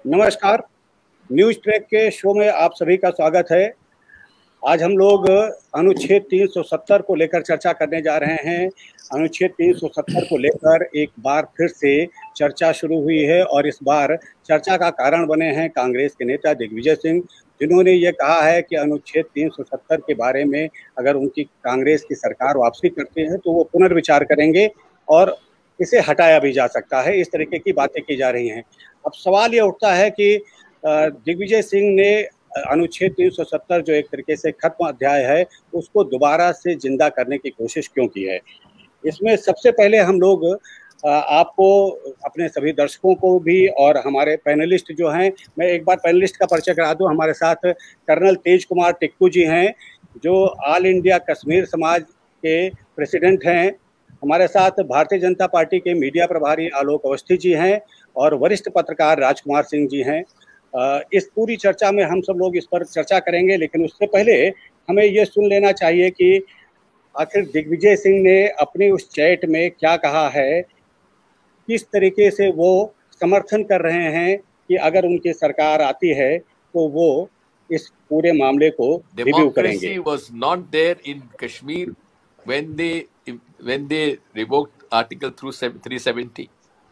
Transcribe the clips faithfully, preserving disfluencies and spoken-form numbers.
नमस्कार, news track के show में आप सभी का स्वागत है। आज हम लोग अनुच्छेद तीन सौ सत्तर को लेकर चर्चा करने जा रहे हैं। अनुच्छेद तीन सौ सत्तर को लेकर एक बार फिर से चर्चा शुरू हुई है और इस बार चर्चा का कारण बने हैं कांग्रेस के नेता दिग्विजय सिंह, जिन्होंने ये कहा है कि अनुच्छेद तीन सौ सत्तर के बारे में अगर उनकी कांग्रेस की सरकार वापसी करती है तो वो पुनर्विचार करेंगे और इसे हटाया भी जा सकता है। इस तरीके की बातें की जा रही हैं। अब सवाल ये उठता है कि दिग्विजय सिंह ने अनुच्छेद तीन सौ सत्तर जो एक तरीके से खत्म अध्याय है उसको दोबारा से जिंदा करने की कोशिश क्यों की है। इसमें सबसे पहले हम लोग आपको, अपने सभी दर्शकों को भी और हमारे पैनलिस्ट जो हैं, मैं एक बार पैनलिस्ट का परिचय करा दूं। हमारे साथ कर्नल तेज कुमार टिक्कू जी हैं जो ऑल इंडिया कश्मीर समाज के प्रेसिडेंट हैं। हमारे साथ भारतीय जनता पार्टी के मीडिया प्रभारी आलोक अवस्थी जी हैं और वरिष्ठ पत्रकार राजकुमार सिंह जी हैं। इस पूरी चर्चा में हम सब लोग इस पर चर्चा करेंगे, लेकिन उससे पहले हमें ये सुन लेना चाहिए कि आखिर दिग्विजय सिंह ने अपनी उस चैट में क्या कहा है, किस तरीके से वो समर्थन कर रहे हैं कि अगर उनकी सरकार आती है तो वो इस पूरे मामले को रिव्यू करेंगे। Democracy was not there in Kashmir when they when they revoked Article three seventy.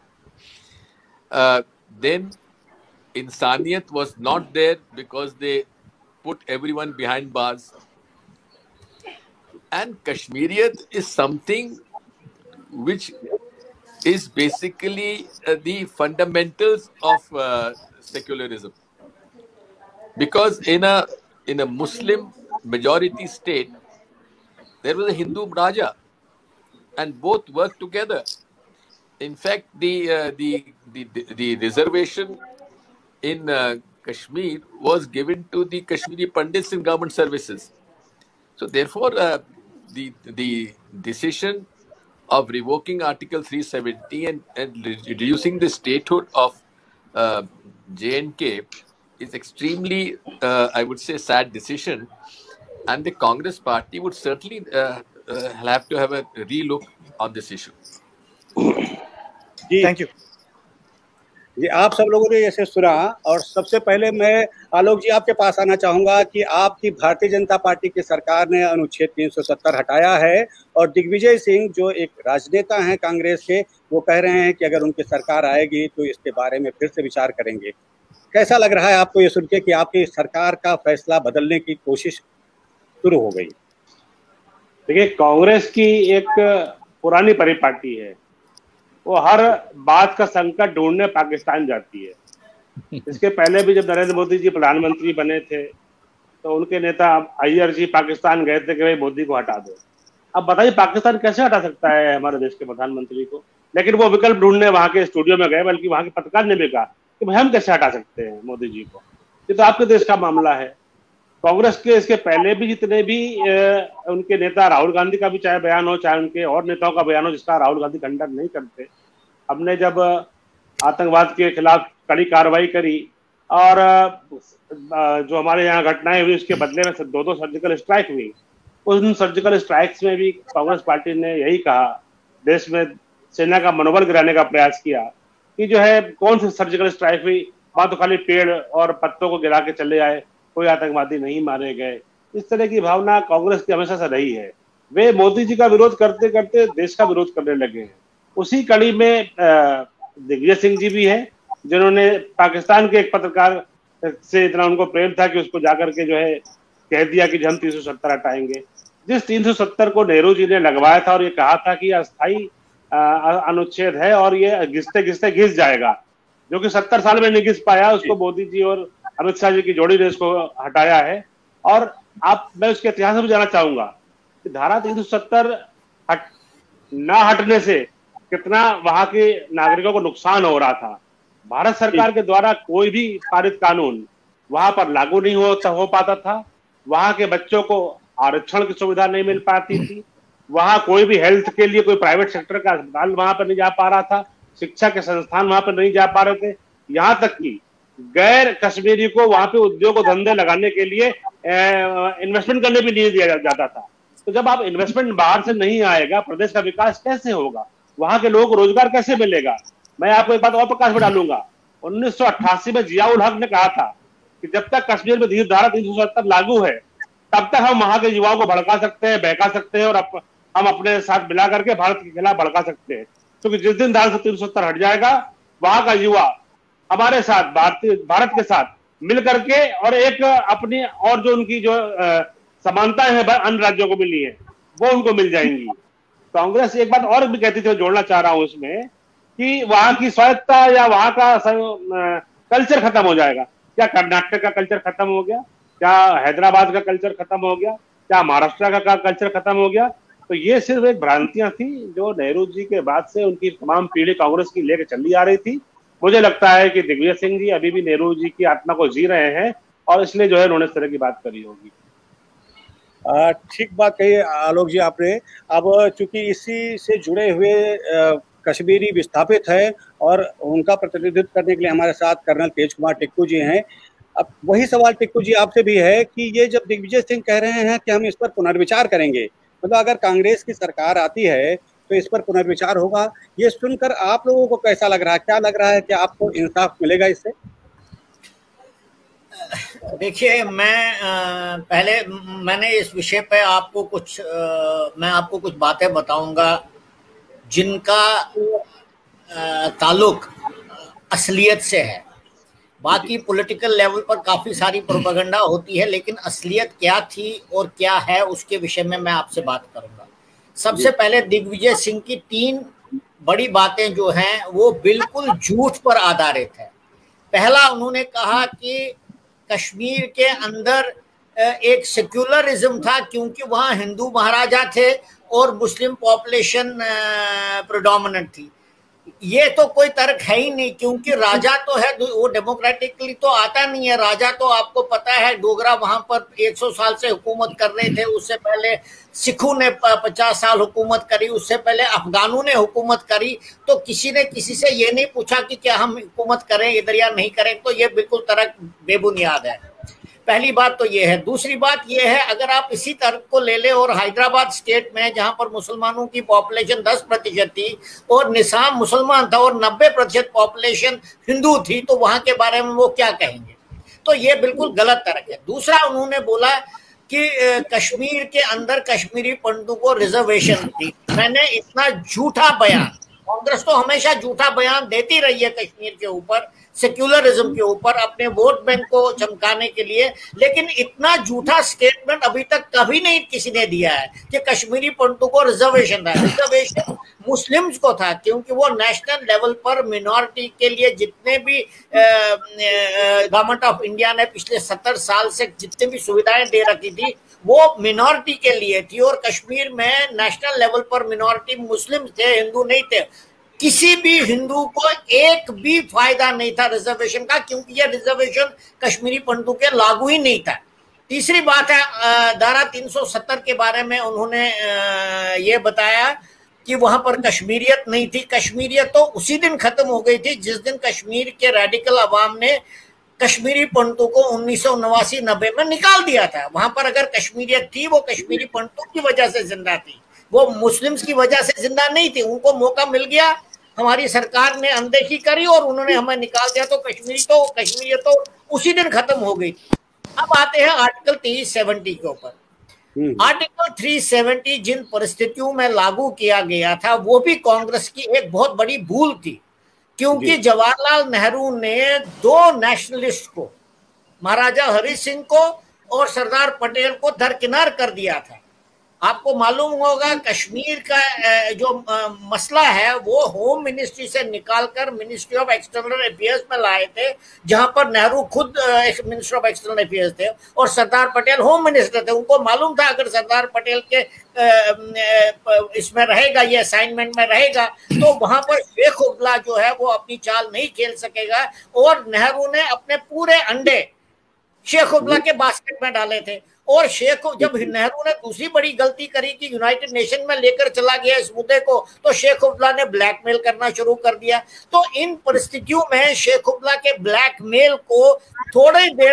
Uh, then Insaniyat was not there because they put everyone behind bars. And Kashmiriyat is something which is basically uh, the fundamentals of uh, secularism. Because in a in a Muslim majority state, there was a Hindu Raja, and both worked together. In fact, the uh, the, the the reservation in uh, Kashmir was given to the Kashmiri Pandits in government services. So therefore, uh, the the decision of revoking Article three seventy and, and reducing the statehood of uh, J and K is extremely, uh, I would say, sad decision, and the Congress party would certainly uh, uh, have to have a relook on this issue. Thank you जी। आप सब लोगों ने ऐसे सुना और सबसे पहले मैं आलोक जी आपके पास आना चाहूंगा कि आपकी भारतीय जनता पार्टी की सरकार ने अनुच्छेद तीन सौ सत्तर हटाया है और दिग्विजय सिंह जो एक राजनेता हैं कांग्रेस के, वो कह रहे हैं कि अगर उनकी सरकार आएगी तो इसके बारे में फिर से विचार करेंगे। कैसा लग रहा है आपको ये सुन के कि आपकी सरकार का फैसला बदलने की कोशिश शुरू हो गई? देखिए, कांग्रेस की एक पुरानी परिपाटी है, वो हर बात का संकट ढूंढने पाकिस्तान जाती है। इसके पहले भी जब नरेंद्र मोदी जी प्रधानमंत्री बने थे तो उनके नेता अय्यर जी पाकिस्तान गए थे कि भाई मोदी को हटा दो। अब बताइए पाकिस्तान कैसे हटा सकता है हमारे देश के प्रधानमंत्री को? लेकिन वो विकल्प ढूंढने वहां के स्टूडियो में गए, बल्कि वहां के पत्रकार ने भी कहा कि भाई हम कैसे हटा सकते हैं मोदी जी को, ये तो आपके देश का मामला है। कांग्रेस के इसके पहले भी जितने भी ए, उनके नेता, राहुल गांधी का भी चाहे बयान हो, चाहे उनके और नेताओं का बयान हो जिसका राहुल गांधी खंडन नहीं करते, हमने जब आतंकवाद के खिलाफ कड़ी कार्रवाई करी और जो हमारे यहाँ घटनाएं हुई उसके बदले में दो दो सर्जिकल स्ट्राइक हुई, उन सर्जिकल स्ट्राइक्स में भी कांग्रेस पार्टी ने यही कहा, देश में सेना का मनोबल गिराने का प्रयास किया कि जो है कौन सी सर्जिकल स्ट्राइक हुई, वहां तो खाली पेड़ और पत्तों को गिरा के चले आए, कोई आतंकवादी नहीं मारे गए। इस तरह की भावना कांग्रेस की हमेशा से रही है। वे मोदी जी का विरोध करते करते देश का विरोध करने लगे हैं। उसी कड़ी में दिग्विजय सिंह जी भी हैं, जिन्होंने पाकिस्तान के एक पत्रकार से इतना उनको प्रेम था कि उसको जाकर के जो है कह दिया कि हम तीन सौ सत्तर हटाएंगे। जिस तीन सौ सत्तर को नेहरू जी ने लगवाया था और ये कहा था कि अस्थायी अनुच्छेद है और ये घिसते घिसते घिस जाएगा, जो कि सत्तर साल में नहीं घिस पाया, उसको मोदी जी और अमित शाह जी की जोड़ी ने इसको हटाया है। और आप, मैं उसके इतिहास में भी जाना चाहूंगा कि धारा तीन सौ सत्तर हट ना हटने से कितना वहां के नागरिकों को नुकसान हो रहा था। भारत सरकार के द्वारा कोई भी पारित कानून वहां पर लागू नहीं होता हो पाता था, वहां के बच्चों को आरक्षण की सुविधा नहीं मिल पाती थी, वहां कोई भी हेल्थ के लिए कोई प्राइवेट सेक्टर का अस्पताल वहां पर नहीं जा पा रहा था, शिक्षा के संस्थान वहां पर नहीं जा पा रहे थे, यहाँ तक कि गैर कश्मीरी को वहां पे उद्योग और धंधे लगाने के लिए इन्वेस्टमेंट करने भी नहीं दिया जाता था। तो जब आप इन्वेस्टमेंट बाहर से नहीं आएगा, प्रदेश का विकास कैसे होगा, वहां के लोगों को रोजगार कैसे मिलेगा? मैं आपको एक बात और प्रकाश में डालूंगा उन्नीस सौ अट्ठासी में जियाउल हक ने कहा था कि जब तक कश्मीर में धारा तीन सौ सत्तर लागू है तब तक हम वहां के युवाओं को भड़का सकते हैं, बहका सकते हैं और अप, हम अपने साथ मिला करके भारत के खिलाफ भड़का सकते हैं, क्योंकि तो जिस दिन धारा तीन सौ सत्तर हट जाएगा वहां का युवा हमारे साथ भारतीय भारत के साथ मिल करके और एक अपनी और जो उनकी जो समानताएं हैं अन्य राज्यों को मिली है वो उनको मिल जाएंगी। कांग्रेस एक बात और भी कहती थी, जोड़ना चाह रहा हूं इसमें, कि वहां की स्वायत्तता या वहां का कल्चर खत्म हो जाएगा। क्या कर्नाटक का कल्चर खत्म हो गया? क्या हैदराबाद का कल्चर खत्म हो गया? क्या महाराष्ट्र का कल्चर खत्म हो गया? तो ये सिर्फ एक भ्रांतियां थी जो नेहरू जी के बाद से उनकी तमाम पीढ़ी कांग्रेस की लेकर चली आ रही थी। मुझे लगता है कि दिग्विजय सिंह जी अभी भी नेहरू जी की आत्मा को जी रहे हैं और इसलिए जो है उन्होंने इस तरह की बात करी होगी। ठीक बात कही आलोक जी आपने। अब चूंकि इसी से जुड़े हुए आ, कश्मीरी विस्थापित है और उनका प्रतिनिधित्व करने के लिए हमारे साथ कर्नल तेज कुमार टिक्कू जी हैं। अब वही सवाल टिक्कू जी आपसे भी है कि ये जब दिग्विजय सिंह कह रहे हैं कि हम इस पर पुनर्विचार करेंगे, मतलब अगर कांग्रेस की सरकार आती है तो इस पर पुनर्विचार होगा, ये सुनकर आप लोगों को कैसा लग रहा है? क्या लग रहा है कि आपको इंसाफ मिलेगा इससे? देखिए, मैं पहले मैंने इस विषय पे आपको कुछ मैं आपको कुछ बातें बताऊंगा जिनका ताल्लुक असलियत से है। बाकी पॉलिटिकल लेवल पर काफ़ी सारी प्रोपेगेंडा होती है, लेकिन असलियत क्या थी और क्या है उसके विषय में मैं आपसे बात करूंगा। सबसे पहले दिग्विजय सिंह की तीन बड़ी बातें जो हैं वो बिल्कुल झूठ पर आधारित है। पहला, उन्होंने कहा कि कश्मीर के अंदर एक सेक्युलरिज्म था क्योंकि वहाँ हिंदू महाराजा थे और मुस्लिम पॉपुलेशन प्रेडोमिनेंट थी। ये तो कोई तर्क है ही नहीं, क्योंकि राजा तो है वो डेमोक्रेटिकली तो आता नहीं है। राजा तो आपको पता है डोगरा वहां पर सौ साल से हुकूमत कर रहे थे, उससे पहले सिखों ने पचास साल हुकूमत करी, उससे पहले अफगानों ने हुकूमत करी। तो किसी ने किसी से ये नहीं पूछा कि क्या हम हुकूमत करें इधर या नहीं करें। तो ये बिल्कुल तर्क बेबुनियाद है। पहली बात तो ये है। दूसरी बात ये है, अगर आप इसी तर्क को ले ले और हैदराबाद स्टेट में जहां पर मुसलमानों की पॉपुलेशन दस प्रतिशत थी और निज़ाम मुसलमान था और नब्बे प्रतिशत पॉपुलेशन हिंदू थी, तो वहां के बारे में वो क्या कहेंगे? तो ये बिल्कुल गलत तर्क है। दूसरा, उन्होंने बोला कि कश्मीर के अंदर कश्मीरी पंडितों को रिजर्वेशन थी। मैंने इतना झूठा बयान, कांग्रेस तो हमेशा झूठा बयान देती रही है कश्मीर के ऊपर, सेक्युलरिज्म के ऊपर, अपने वोट बैंक को चमकाने के लिए, लेकिन इतना झूठा स्टेटमेंट अभी तक कभी नहीं किसी ने दिया है कि कश्मीरी पंडितों को रिजर्वेशन था। रिजर्वेशन मुस्लिम्स को था, क्योंकि वो नेशनल लेवल पर मिनॉरिटी के लिए जितने भी गवर्नमेंट ऑफ इंडिया ने पिछले सत्तर साल से जितने भी सुविधाएं दे रखी थी वो मिनॉरिटी के लिए थी। और कश्मीर में नेशनल लेवल पर मिनॉरिटी मुस्लिम थे, हिंदू नहीं थे। किसी भी हिंदू को एक भी फायदा नहीं था रिजर्वेशन का, क्योंकि यह रिजर्वेशन कश्मीरी पंडितों के लागू ही नहीं था। तीसरी बात है, धारा तीन सौ सत्तर के बारे में उन्होंने ये बताया कि वहां पर कश्मीरियत नहीं थी। कश्मीरियत तो उसी दिन खत्म हो गई थी जिस दिन कश्मीर के रेडिकल अवाम ने कश्मीरी पंडितों को उन्नीस सौ नवासी नब्बे में निकाल दिया था। वहां पर अगर कश्मीरियत थी वो कश्मीरी पंडितों की वजह से जिंदा थी, वो मुस्लिम्स की वजह से जिंदा नहीं थी। उनको मौका मिल गया, हमारी सरकार ने अनदेखी करी और उन्होंने हमें निकाल दिया, तो कश्मीरी तो कश्मीरियत तो उसी दिन खत्म हो गई। अब आते हैं आर्टिकल तीन सौ सत्तर के ऊपर। आर्टिकल तीन सौ सत्तर जिन परिस्थितियों में लागू किया गया था वो भी कांग्रेस की एक बहुत बड़ी भूल थी, क्योंकि जवाहरलाल नेहरू ने दो नेशनलिस्ट को, महाराजा हरि सिंह को और सरदार पटेल को दरकिनार कर दिया था। आपको मालूम होगा कश्मीर का जो मसला है वो होम मिनिस्ट्री से निकालकर मिनिस्ट्री ऑफ एक्सटर्नल अफेयर्स में लाए थे, जहां पर नेहरू खुद मिनिस्टर ऑफ एक्सटर्नल अफेयर्स थे और सरदार पटेल होम मिनिस्टर थे। उनको मालूम था अगर सरदार पटेल के इसमें रहेगा, ये असाइनमेंट में रहेगा, तो वहां पर शेख उबला जो है वो अपनी चाल नहीं खेल सकेगा। और नेहरू ने अपने पूरे अंडे शेख उबला के बास्केट में डाले थे और शेख जब नेहरू ने दूसरी बड़ी गलती करी कि यूनाइटेड नेशन में लेकर चला गया इस मुद्दे को, तो शेख अब्दुल्ला ने ब्लैकमेल करना शुरू कर दिया। तो इन परिस्थितियों में शेख अब्दुल्ला के ब्लैकमेल को थोड़ी देर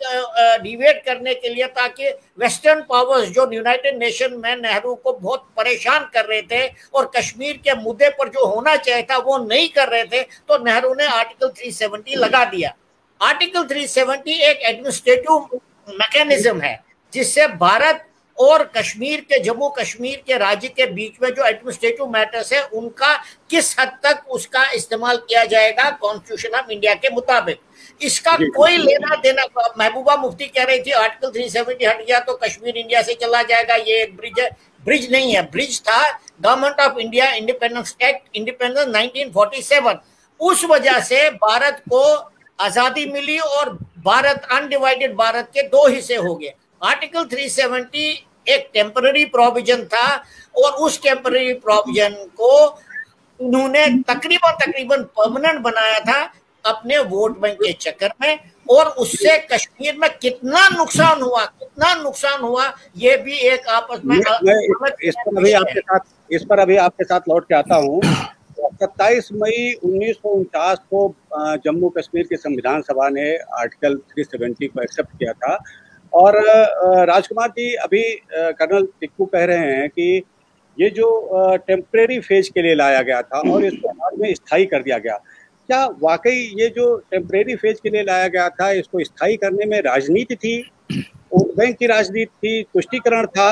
तक डिवेट करने के लिए, ताकि वेस्टर्न पावर्स जो यूनाइटेड नेशन में नेहरू को बहुत परेशान कर रहे थे और कश्मीर के मुद्दे पर जो होना चाहिए था वो नहीं कर रहे थे, तो नेहरू ने आर्टिकल तीन सौ सत्तर लगा दिया। आर्टिकल तीन सौ सत्तर एक एडमिनिस्ट्रेटिव मैकेनिज्म है जिससे भारत और कश्मीर के, जम्मू कश्मीर के राज्य के बीच में जो एडमिनिस्ट्रेटिव मैटर्स है उनका किस हद तक उसका इस्तेमाल किया जाएगा कॉन्स्टिट्यूशन ऑफ इंडिया के मुताबिक, इसका कोई लेना देना। महबूबा मुफ्ती कह रही थी आर्टिकल तीन सौ सत्तर हट गया तो कश्मीर इंडिया से चला जाएगा, ये एक ब्रिज है। ब्रिज नहीं है, ब्रिज था government of India independence act independence nineteen forty seven. उस वजह से भारत को आजादी मिली और भारत अनडिवाइडेड भारत के दो हिस्से हो गए। आर्टिकल तीन सौ सत्तर एक टेम्पररी प्रोविजन था और उस टेम्पररी प्रोविजन को उन्होंने तकरीबन तकरीबन परमानेंट बनाया था अपने वोट बैंक के चक्कर में, और उससे कश्मीर में कितना नुकसान हुआ कितना नुकसान हुआ ये भी एक आपस में मैं, मैं इस पर अभी आपके साथ इस पर अभी आपके साथ लौट के आता हूँ। सत्ताईस मई उन्नीस सौ उनचास को जम्मू कश्मीर की संविधान सभा ने आर्टिकल तीन सौ सत्तर को एक्सेप्ट किया था, और राजकुमार जी अभी कर्नल टिक्कू कह रहे हैं कि ये जो टेम्परेरी फेज के लिए लाया गया था और इसको बाद में स्थायी कर दिया गया, क्या वाकई ये जो टेम्परेरी फेज के लिए लाया गया था इसको स्थायी करने में राजनीति थी, वोट बैंक की राजनीति थी, तुष्टीकरण था,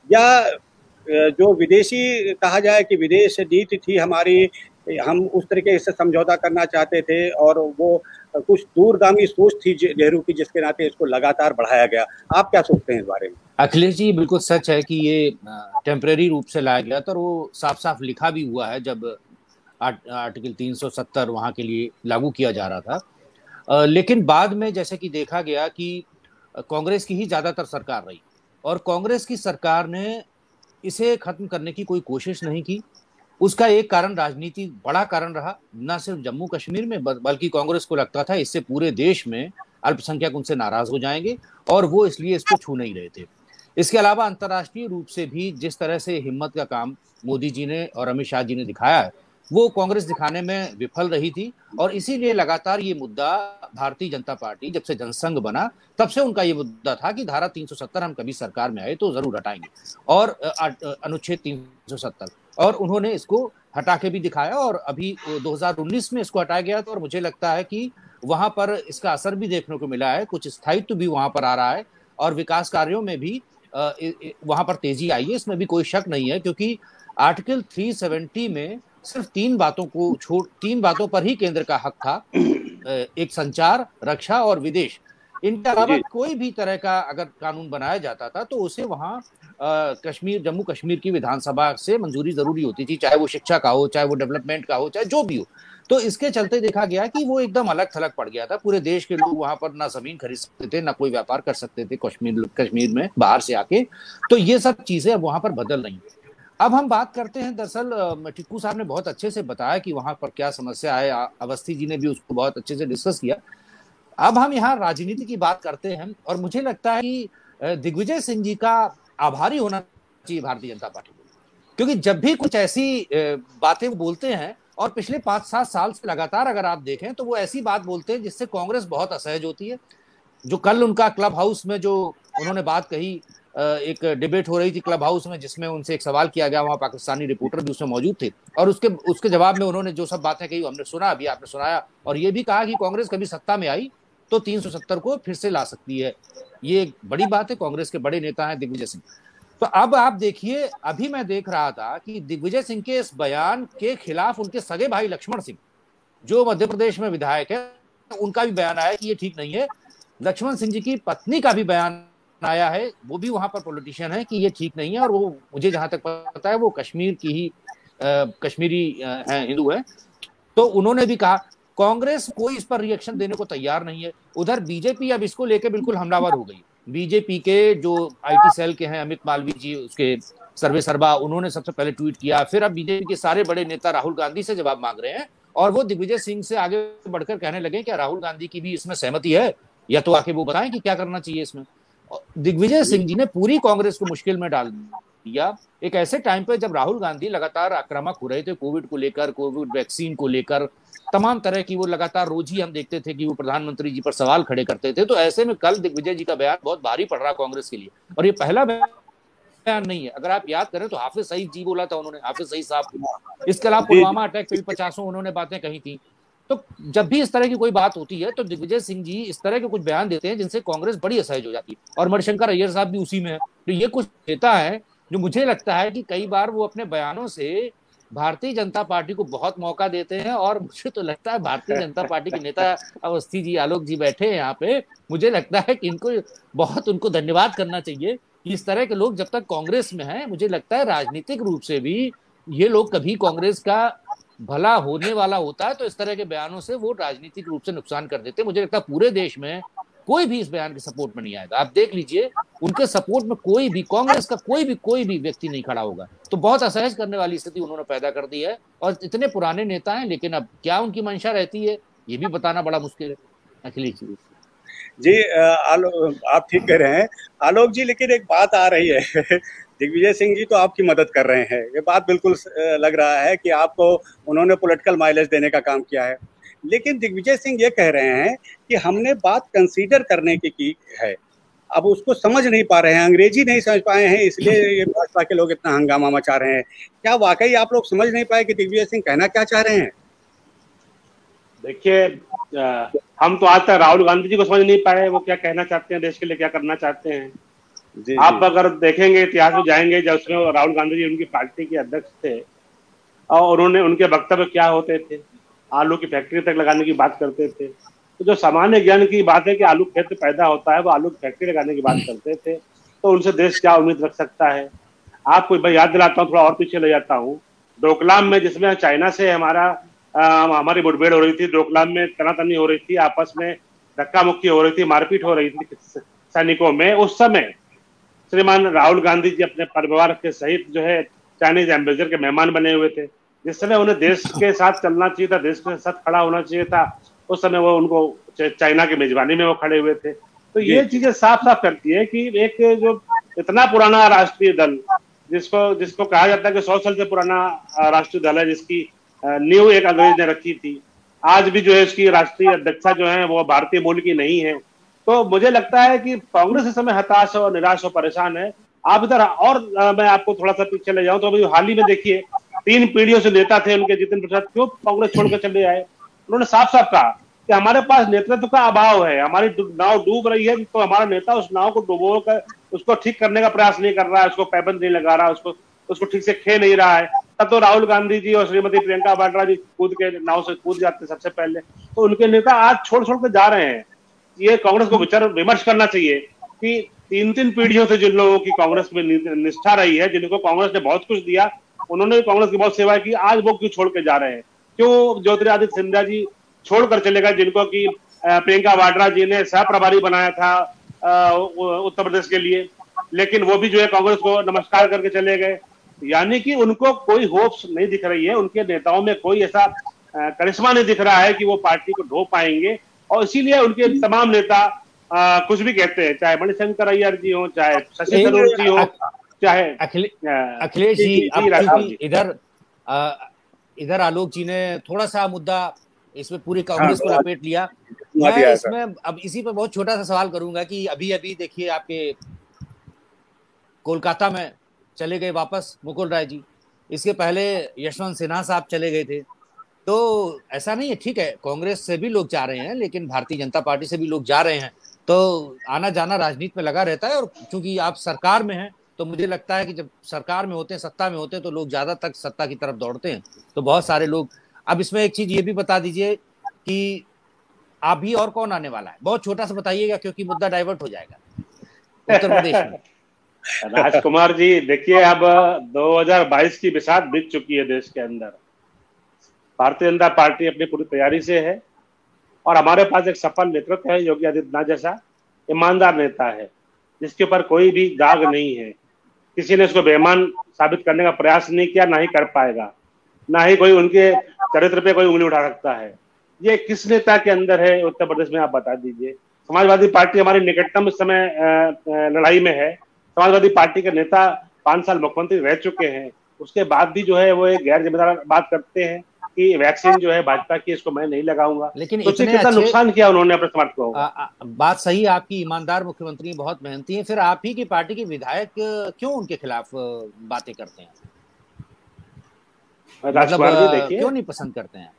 या जो विदेशी कहा जाए कि विदेश नीति थी हमारी, हम उस तरीके से समझौता करना चाहते थे और वो कुछ दूरगामी सोच थी नेहरू की जिसके नाते इसको लगातार बढ़ाया गया? आप क्या सोचते हैं इस बारे में? अखिलेश जी, बिल्कुल सच है कि ये टेम्परेरी रूप से लाया गया था और वो साफ साफ लिखा भी हुआ है जब आर्टिकल तीन सौ सत्तर वहाँ के लिए लागू किया जा रहा था। लेकिन बाद में जैसे कि देखा गया कि कांग्रेस की ही ज़्यादातर सरकार रही और कांग्रेस की सरकार ने इसे खत्म करने की कोई कोशिश नहीं की। उसका एक कारण राजनीति बड़ा कारण रहा, न सिर्फ जम्मू कश्मीर में बल्कि कांग्रेस को लगता था इससे पूरे देश में अल्पसंख्यक उनसे नाराज हो जाएंगे और वो इसलिए इसको छू नहीं रहे थे। इसके अलावा अंतर्राष्ट्रीय रूप से भी जिस तरह से हिम्मत का काम मोदी जी ने और अमित शाह जी ने दिखाया है वो कांग्रेस दिखाने में विफल रही थी, और इसीलिए लगातार ये मुद्दा भारतीय जनता पार्टी जब से जनसंघ बना तब से उनका ये मुद्दा था कि धारा तीन सौ सत्तर हम कभी सरकार में आए तो जरूर हटाएंगे, और अनुच्छेद तीन सौ सत्तर, और उन्होंने इसको हटा के भी दिखाया और अभी दो हज़ार उन्नीस में इसको हटाया गया था। और मुझे लगता है कि वहां पर इसका असर भी देखने को मिला है, कुछ स्थायित्व भी वहां पर आ रहा है और विकास कार्यों में भी वहां पर तेजी आई है, इसमें भी कोई शक नहीं है, क्योंकि आर्टिकल तीन सौ सत्तर में सिर्फ तीन बातों को छोड़ तीन बातों पर ही केंद्र का हक था, एक संचार, रक्षा और विदेश। इनके अलावा कोई भी तरह का अगर कानून बनाया जाता था तो उसे वहां कश्मीर जम्मू कश्मीर की विधानसभा से मंजूरी जरूरी होती थी, चाहे वो शिक्षा का हो, चाहे वो डेवलपमेंट का हो, चाहे जो भी हो। तो इसके चलते देखा गया कि वो एकदम अलग थलग पड़ गया था। पूरे देश के लोग वहां पर ना जमीन खरीद सकते थे, ना कोई व्यापार कर सकते थे कश्मीर कश्मीर में बाहर से आके। तो ये सब चीजें अब वहां पर बदल रही हैं। अब हम बात करते हैं, दरअसल टिक्कू साहब ने बहुत अच्छे से बताया कि वहां पर क्या समस्या है, अवस्थी जी ने भी उसको बहुत अच्छे से डिस्कस किया। अब हम यहाँ राजनीति की बात करते हैं और मुझे लगता है कि दिग्विजय सिंह जी का आभारी होना चाहिए भारतीय जनता पार्टी को, क्योंकि जब भी कुछ ऐसी बातें बोलते हैं और पिछले पांच सात साल से लगातार अगर आप देखें तो वो ऐसी बात बोलते हैं जिससे कांग्रेस बहुत असहज होती है। जो कल उनका क्लब हाउस में जो उन्होंने बात कही, एक डिबेट हो रही थी क्लब हाउस में जिसमें उनसे एक सवाल किया गया, वहां पाकिस्तानी रिपोर्टर भी उसमें मौजूद थे और उसके उसके जवाब में उन्होंने जो सब बातें कही हमने सुना, अभी आपने सुनाया, और ये भी कहा कि कांग्रेस कभी सत्ता में आई तो तीन सौ सत्तर को फिर से ला सकती है। ये एक बड़ी बात है, कांग्रेस के बड़े नेता हैं दिग्विजय सिंह। तो अब आप देखिए, अभी मैं देख रहा था कि दिग्विजय सिंह के इस बयान के खिलाफ उनके सगे भाई लक्ष्मण सिंह जो मध्य प्रदेश में विधायक है, उनका भी बयान आया कि ये ठीक नहीं है। लक्ष्मण सिंह जी की पत्नी का भी बयान आया है, वो भी वहां पर पॉलिटिशियन है, कि ये ठीक नहीं है, और वो मुझे जहां तक पता है वो कश्मीर की ही आ, कश्मीरी है, हिंदू है। तो उन्होंने भी कहा, कांग्रेस कोई इस पर रिएक्शन देने को तैयार नहीं है। उधर बीजेपी अब इसको लेके बिल्कुल हमलावर हो गई। बीजेपी के जो आईटी सेल के हैं अमित मालवीय जी, उसके सर्वे सर्वा, उन्होंने सबसे पहले ट्वीट किया। फिर अब बीजेपी के सारे बड़े नेता राहुल गांधी से जवाब मांग रहे हैं और वो दिग्विजय सिंह से आगे बढ़कर कहने लगे कि राहुल गांधी की भी इसमें सहमति है, या तो आके वो बताएं कि क्या करना चाहिए इसमें। दिग्विजय सिंह जी ने पूरी कांग्रेस को मुश्किल में डाल दिया एक ऐसे टाइम पे जब राहुल गांधी लगातार आक्रामक हो रहे थे कोविड को लेकर, कोविड वैक्सीन को लेकर, तमाम तरह की वो लगातार रोज ही हम देखते थे कि वो प्रधानमंत्री जी पर सवाल खड़े करते थे। तो ऐसे में कल दिग्विजय जी का बयान बहुत भारी पड़ रहा कांग्रेस के लिए, और ये पहला बयान नहीं है। अगर आप याद करें तो हाफिज सईद जी बोला था उन्होंने, हाफिज सईद साहब, इसके अलावा पुलवामा अटैक पे भी पचासों उन्होंने बातें कही थी। तो जब भी इस तरह की कोई बात होती है तो दिग्विजय सिंह जी इस तरह के कुछ बयान देते हैं जिनसे कांग्रेस बड़ी असहज हो जाती है, और मणिशंकर अय्यर साहब भी उसी में है। तो ये कुछ नेता है जो मुझे लगता है कि कई बार वो अपने बयानों से भारतीय जनता पार्टी को बहुत मौका देते हैं, और मुझे तो लगता है भारतीय जनता पार्टी के नेता अवस्थी जी, आलोक जी बैठे हैं यहाँ पे, मुझे लगता है कि इनको बहुत उनको धन्यवाद करना चाहिए कि इस तरह के लोग जब तक कांग्रेस में हैं, मुझे लगता है राजनीतिक रूप से भी ये लोग कभी कांग्रेस का भला होने वाला होता है तो इस तरह के बयानों से वो राजनीतिक रूप से नुकसान कर देते हैं। मुझे लगता है पूरे देश में कोई भी इस बयान के सपोर्ट में नहीं आएगा। आप देख लीजिए उनके सपोर्ट में कोई भी कांग्रेस का कोई भी कोई भी व्यक्ति नहीं खड़ा होगा। तो बहुत असहज करने वाली स्थिति उन्होंने पैदा कर दी है, और इतने पुराने नेता हैं, लेकिन अब क्या उनकी मंशा रहती है ये भी बताना बड़ा मुश्किल है। अखिलेश जी जी आलोक, आप ठीक कह रहे हैं आलोक जी, लेकिन एक बात आ रही है दिग्विजय सिंह जी तो आपकी मदद कर रहे हैं, ये बात बिल्कुल लग रहा है कि आपको उन्होंने पॉलिटिकल माइलेज देने का काम किया है। लेकिन दिग्विजय सिंह ये कह रहे हैं कि हमने बात कंसीडर करने की की है, अब उसको समझ नहीं पा रहे हैं, अंग्रेजी नहीं समझ पाए हैं, इसलिए ये भाजपा के लोग इतना हंगामा मचा रहे हैं। क्या वाकई आप लोग समझ नहीं पाए कि दिग्विजय सिंह कहना क्या चाह रहे हैं? देखिए, हम तो आज तक राहुल गांधी जी को समझ नहीं पाए वो क्या कहना चाहते हैं, देश के लिए क्या करना चाहते हैं। जी, आप जी। अगर देखेंगे इतिहास में जाएंगे, जब उसमें राहुल गांधी जी उनकी पार्टी के अध्यक्ष थे और उन्होंने उनके वक्तव्य क्या होते थे, आलू की फैक्ट्री तक लगाने की बात करते थे। तो जो सामान्य ज्ञान की बात है कि आलू खेत पैदा होता है, वो आलू की फैक्ट्री लगाने की बात करते थे, तो उनसे देश क्या उम्मीद रख सकता है। आपको मैं याद दिलाता हूँ, थोड़ा और पीछे ले जाता हूँ, डोकलाम में जिसमें चाइना से हमारा आ, हमारी मुठभेड़ हो रही थी, डोकलाम में तनातनी हो रही थी, आपस में धक्का मुक्की हो रही थी, मारपीट हो रही थी सैनिकों में, उस समय श्रीमान राहुल गांधी जी अपने परिवार के सहित जो है चाइनीज एम्बेसडर के मेहमान बने हुए थे। जिस समय उन्हें देश के साथ चलना चाहिए था, देश के साथ खड़ा होना चाहिए था, उस समय वो उनको चाइना की मेजबानी में वो खड़े हुए थे। तो ये चीजें साफ साफ करती है कि एक जो इतना पुराना राष्ट्रीय दल, जिसको जिसको कहा जाता है कि सौ साल से पुराना राष्ट्रीय दल है, जिसकी नींव एक अंग्रेज ने रखी थी, आज भी जो है उसकी राष्ट्रीय अध्यक्षा जो है वो भारतीय मूल की नहीं है। तो मुझे लगता है कि कांग्रेस इस समय हताश और निराश और परेशान है। आप इधर और आ, मैं आपको थोड़ा सा पीछे ले जाऊं तो अभी हाल ही में देखिए, तीन पीढ़ियों से नेता थे उनके, जितेंद्र प्रसाद क्यों कांग्रेस छोड़कर चले आए। उन्होंने साफ साफ कहा कि हमारे पास नेतृत्व का अभाव है, हमारी नाव डूब रही है, तो हमारा नेता उस नाव को डुबो कर उसको ठीक करने का प्रयास नहीं कर रहा है, उसको पैबंद नहीं लगा रहा, उसको उसको ठीक से खे नहीं रहा है। तब तो राहुल गांधी जी और श्रीमती प्रियंका वाड्रा जी कूद के नाव से कूद जाते सबसे पहले। तो उनके नेता आज छोड़ छोड़ के जा रहे हैं। ये कांग्रेस को विचार विमर्श करना चाहिए कि तीन तीन पीढ़ियों से जिन लोगों की कांग्रेस में निष्ठा रही है, जिनको कांग्रेस ने बहुत कुछ दिया, उन्होंने कांग्रेस की बहुत सेवा की, आज वो क्यों छोड़ के जा रहे हैं? क्यों ज्योतिरादित्य सिंधिया जी छोड़कर चले गए, जिनको कि प्रियंका वाड्रा जी ने सह प्रभारी बनाया था उत्तर प्रदेश के लिए, लेकिन वो भी जो है कांग्रेस को नमस्कार करके चले गए। यानी कि उनको कोई होप्स नहीं दिख रही है, उनके नेताओं में कोई ऐसा करिश्मा नहीं दिख रहा है कि वो पार्टी को ढो पाएंगे, और इसीलिए उनके तमाम नेता आ, कुछ भी कहते हैं, चाहे मणिशंकर अय्यर जी हो, चाहे शशि थरूर जी हो, चाहे अखिलेश जी। इधर इधर आलोक जी ने थोड़ा सा मुद्दा इसमें पूरी कांग्रेस को लपेट लिया। मैं इसमें अब इसी पर बहुत छोटा सा सवाल करूंगा कि अभी अभी देखिए आपके कोलकाता में चले गए वापस मुकुल राय जी, इसके पहले यशवंत सिन्हा साहब चले गए थे। तो ऐसा नहीं है, ठीक है कांग्रेस से भी लोग जा रहे हैं, लेकिन भारतीय जनता पार्टी से भी लोग जा रहे हैं, तो आना जाना राजनीति में लगा रहता है। और क्योंकि आप सरकार में हैं तो मुझे लगता है कि जब सरकार में होते हैं, सत्ता में होते हैं, तो लोग ज्यादा तक सत्ता की तरफ दौड़ते हैं। तो बहुत सारे लोग, अब इसमें एक चीज ये भी बता दीजिए कि अभी और कौन आने वाला है, बहुत छोटा सा बताइएगा क्योंकि मुद्दा डाइवर्ट हो जाएगा उत्तर प्रदेश में। राजकुमार जी देखिए, अब दो हज़ार बाईस की बिसात बीत चुकी है देश के अंदर। भारतीय जनता पार्टी अपनी पूरी तैयारी से है और हमारे पास एक सफल नेतृत्व है, योगी आदित्यनाथ जैसा ईमानदार नेता है, जिसके ऊपर कोई भी दाग नहीं है। किसी ने उसको बेईमान साबित करने का प्रयास नहीं किया, ना ही कर पाएगा, ना ही कोई उनके चरित्र पे कोई उंगली उठा सकता है। ये किस नेता के अंदर है उत्तर प्रदेश में, आप बता दीजिए। समाजवादी पार्टी हमारी निकटतम इस समय लड़ाई में है। समाजवादी पार्टी के नेता पांच साल मुख्यमंत्री रह चुके हैं, उसके बाद भी जो है वो एक गैर जिम्मेदार बात करते हैं कि वैक्सीन जो है भाजपा की, इसको मैं नहीं लगाऊंगा। लेकिन तो इतने कितना अच्छे नुकसान किया उन्होंने अपने समाज को। आ, आ, बात सही, आपकी ईमानदार मुख्यमंत्री बहुत मेहनती हैं, फिर आप ही की पार्टी के विधायक क्यों उनके खिलाफ बातें करते हैं? राजकुमार जी देखिए, क्यों नहीं पसंद करते हैं?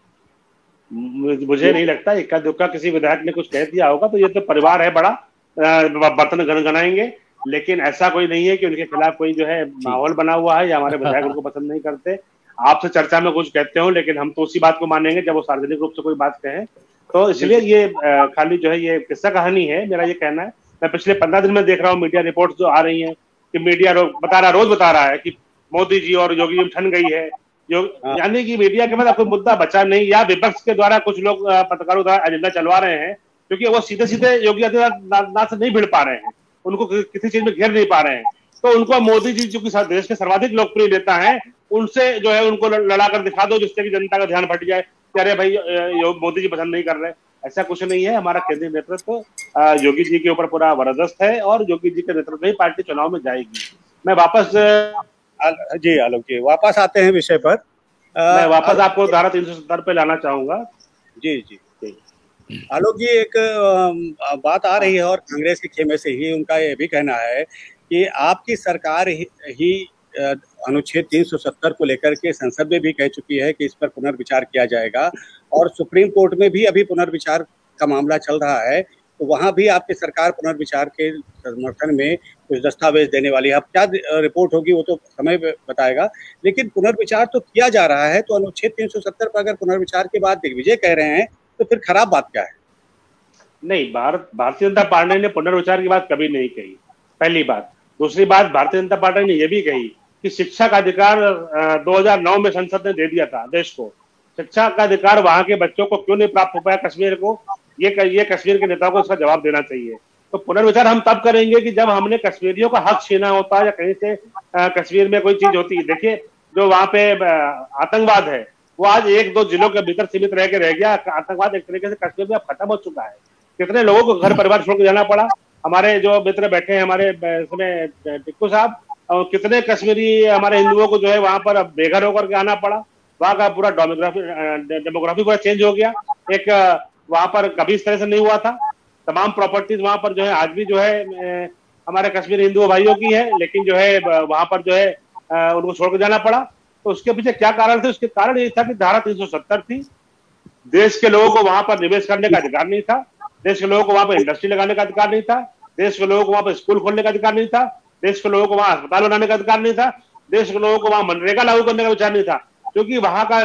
मुझे नहीं लगता इक्का दुक्का किसी विधायक ने कुछ कह दिया होगा, तो ये तो परिवार है बड़ा, बर्तन गनगनाएंगे, लेकिन ऐसा कोई नहीं है कि उनके खिलाफ कोई जो है माहौल बना हुआ है या हमारे विधायक उनको पसंद नहीं करते। आपसे चर्चा में कुछ कहते हो, लेकिन हम तो उसी बात को मानेंगे जब वो सार्वजनिक रूप से कोई बात कहें। तो इसलिए ये खाली जो है ये किस्सा कहानी है, मेरा ये कहना है। मैं पिछले पंद्रह दिन में देख रहा हूँ मीडिया रिपोर्ट जो आ रही है कि मीडिया बता रहा रोज बता रहा है कि मोदी जी और योगी जी ठन गई है, यानी कि मीडिया के मतलब कोई मुद्दा बचा नहीं, या विपक्ष के द्वारा कुछ लोग पत्रकारों द्वारा एजेंडा चलवा रहे हैं, क्योंकि वो सीधे सीधे योगी आदित्यनाथ से नहीं भिड़ पा रहे हैं, उनको किसी चीज में घेर नहीं पा रहे हैं। तो उनको मोदी जी जो कि देश के सर्वाधिक लोकप्रिय नेता हैं, उनसे जो है उनको लड़ा कर दिखा दो, जिससे कि जनता का ध्यान भट जाए कि अरे भाई मोदी जी पसंद नहीं कर रहे। ऐसा कुछ नहीं है। हमारा केंद्रीय नेतृत्व योगी जी के ऊपर पूरा वरदस्त है और योगी जी के नेतृत्व में पार्टी चुनाव में जाएगी। मैं वापस जी आलोक जी वापस आते हैं विषय पर। मैं वापस आपको धारा तीन सौ सत्तर पे लाना चाहूंगा। जी जी आलोक जी, एक बात आ रही है और कांग्रेस के खेमे से ही उनका ये भी कहना है कि आपकी सरकार ही, ही अनुच्छेद तीन सौ सत्तर को लेकर के संसद में भी कह चुकी है कि इस पर पुनर्विचार किया जाएगा, और सुप्रीम कोर्ट में भी अभी पुनर्विचार का मामला चल रहा है, तो वहां भी आपकी सरकार पुनर्विचार के समर्थन में कुछ दस्तावेज देने वाली है। अब क्या रिपोर्ट होगी वो तो समय बताएगा, लेकिन पुनर्विचार तो किया जा रहा है। तो अनुच्छेद तीन सौ सत्तर पर अगर पुनर्विचार के बाद दिग्विजय कह रहे हैं तो फिर खराब बात क्या है? नहीं, भारत भारतीय जनता पार्टी ने पुनर्विचार की बात कभी नहीं कही, पहली बात। दूसरी बात, भारतीय जनता पार्टी ने यह भी कही कि शिक्षा का अधिकार दो हज़ार नौ में संसद ने दे दिया था देश को। शिक्षा का अधिकार वहां के बच्चों को क्यों नहीं प्राप्त हो पाया कश्मीर को, ये ये कश्मीर के नेताओं को इसका जवाब देना चाहिए। तो पुनर्विचार हम तब करेंगे कि जब हमने कश्मीरियों का हक छीना होता है या कहीं से कश्मीर में कोई चीज होती है। देखिए, जो वहां पे आतंकवाद है वो आज एक दो जिलों के भीतर सीमित रह के रह गया। आतंकवाद एक तरीके से कश्मीर में खत्म हो चुका है। कितने लोगों को घर परिवार छोड़ के जाना पड़ा। हमारे जो मित्र बैठे हैं हमारे इसमें टिक्कू साहब, और कितने कश्मीरी हमारे हिंदुओं को जो है वहां पर बेघर होकर के आना पड़ा। वहां का पूरा डेमोग्राफी डेमोग्राफी पूरा चेंज हो गया। एक वहां पर कभी इस तरह से नहीं हुआ था। तमाम प्रॉपर्टीज वहां पर जो है आज भी जो है हमारे कश्मीरी हिंदू भाइयों की है, लेकिन जो है वहां पर जो है उनको छोड़ के जाना पड़ा। तो उसके पीछे क्या कारण थे? उसके कारण ये था कि धारा तीन सौ सत्तर थी। देश के लोगों को वहां पर निवेश करने का अधिकार नहीं था, देश के लोगों को वहां पर इंडस्ट्री लगाने का अधिकार नहीं था, देश के लोगों को वहां पर स्कूल खोलने का अधिकार नहीं था, देश के लोगों को वहां अस्पताल बनाने का अधिकार नहीं था, देश के लोगों को वहां मनरेगा लागू करने का विचार नहीं था। क्योंकि वहां का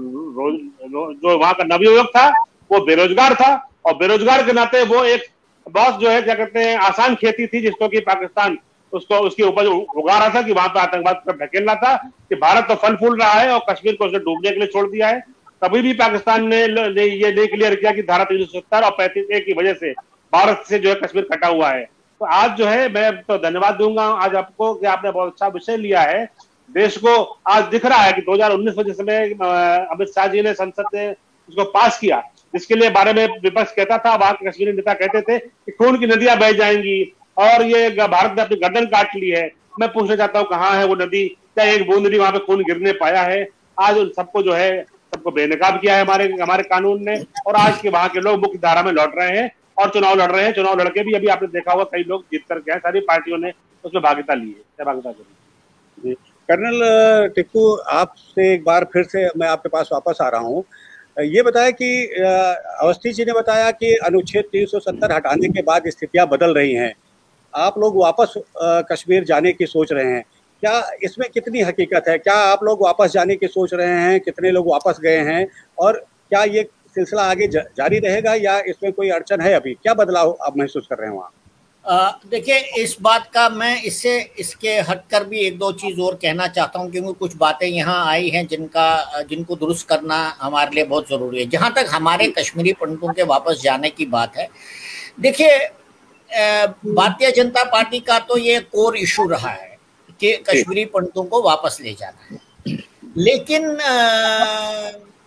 जो वहां का नवयुवक था वो बेरोजगार था, और बेरोजगार के नाते वो एक बहुत जो है क्या कहते हैं आसान खेती थी जिसको कि पाकिस्तान उसको उसकी उपज उगा रहा था कि वहां पर आतंकवाद पर ढकेल रहा था कि भारत तो फल फूल रहा है और कश्मीर को उसने डूबने के लिए छोड़ दिया है। कभी भी पाकिस्तान ने ये नहीं क्लियर किया कि धारा तीन सौ सत्तर और पैंतीस ए की वजह से भारत से जो है कश्मीर कटा हुआ है। तो आज जो है मैं तो धन्यवाद दूंगा आज आपको कि आपने बहुत अच्छा विषय लिया है। देश को आज दिख रहा है कि दो हज़ार उन्नीस में जिस समय अमित शाह जी ने संसद ने उसको पास किया, जिसके लिए बारे में विपक्ष कहता था, वहां के कश्मीरी नेता कहते थे कि खून की नदियां बह जाएंगी और ये भारत ने अपनी गर्दन काट ली है। मैं पूछना चाहता हूँ कहाँ है वो नदी? क्या एक बूंद भी वहां पे खून गिरने पाया है? आज उन सबको जो है सबको बेनकाब किया है हमारे हमारे कानून ने, और आज के वहां के लोग मुख्य धारा में लौट रहे हैं और चुनाव लड़ रहे हैं। चुनाव लड़के भी अभी आपने देखा होगा कई लोग जीत करके आए, सारी पार्टियों ने उसमें भागीदारी ली है, सहभागिता करी। कर्नल टिक्कू, आपसे एक बार फिर से मैं आपके पास वापस आ रहा हूँ। ये बताया कि अवस्थी जी ने बताया कि अनुच्छेद तीन सौ सत्तर हटाने के बाद स्थितियां बदल रही हैं, आप लोग वापस कश्मीर जाने की सोच रहे हैं। क्या इसमें कितनी हकीकत है? क्या आप लोग वापस जाने की सोच रहे हैं? कितने लोग वापस गए हैं? और क्या ये सिलसिला आगे जारी रहेगा या इसमें कोई अड़चन है? अभी क्या बदलाव आप महसूस कर रहे हैं वहाँ? देखिए, इस बात का मैं इससे इसके हटकर भी एक दो चीज़ और कहना चाहता हूं, क्योंकि कुछ बातें यहाँ आई हैं जिनका जिनको दुरुस्त करना हमारे लिए बहुत ज़रूरी है। जहाँ तक हमारे कश्मीरी पंडितों के वापस जाने की बात है, देखिए भारतीय जनता पार्टी का तो ये कोर इशू रहा है कि कश्मीरी पंडितों को वापस ले जाना है। लेकिन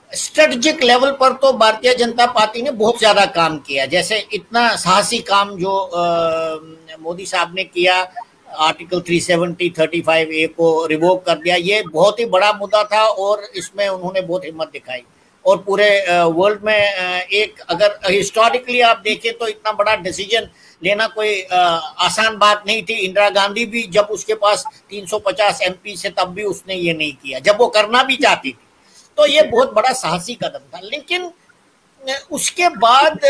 स्ट्रेटेजिक लेवल पर तो भारतीय जनता पार्टी ने बहुत ज्यादा काम किया, जैसे इतना साहसी काम जो मोदी साहब ने किया, आर्टिकल तीन सौ सत्तर, पैंतीस ए को रिवोक कर दिया, ये बहुत ही बड़ा मुद्दा था और इसमें उन्होंने बहुत हिम्मत दिखाई। और पूरे वर्ल्ड में एक, अगर हिस्टोरिकली आप देखें तो इतना बड़ा डिसीजन लेना कोई आसान बात नहीं थी। इंदिरा गांधी भी जब उसके पास तीन सौ पचास एमपी से, तब भी उसने ये नहीं किया, जब वो करना भी चाहती थी। तो ये बहुत बड़ा साहसी कदम था। लेकिन उसके बाद